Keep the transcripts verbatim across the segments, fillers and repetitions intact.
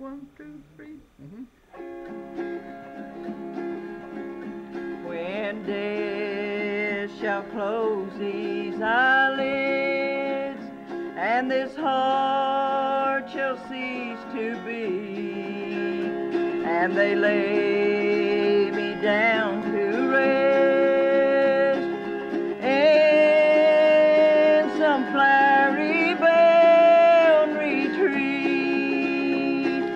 one, two, three. Mm-hmm. When death shall close these eyelids, and this heart shall cease to beat, and they lay me down to rest in some flowery bound retreat,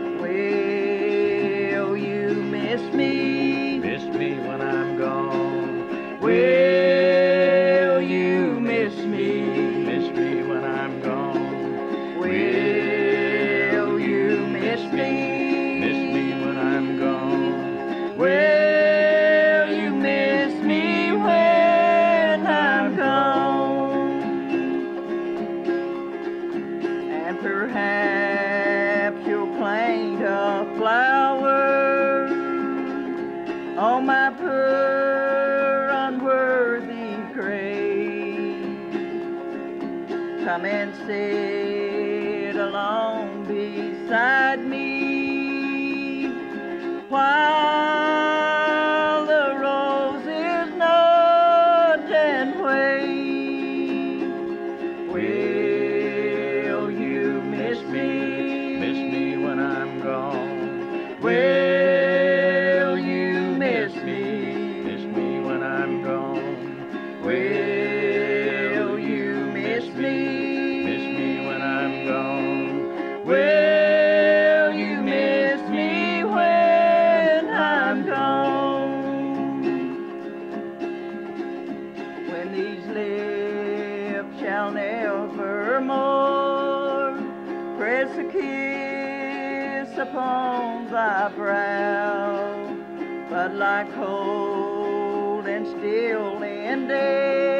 will you miss me? Miss me when I'm gone. Will you miss me? Miss me when I'm gone. Will you miss me? Miss me when I'm gone. Will you miss me when I'm gone? And perhaps you'll plant a flower on my poor unworthy grave. Come and sit along beside me while the roses nod and wave. Will you miss me? Miss me when I'm gone. Will you miss me? Miss me when I'm gone. Will you miss me? Miss me when I'm gone. Will you miss me when I'm gone? When these lips shall nevermore press a kiss upon thy brow, but like cold and still in death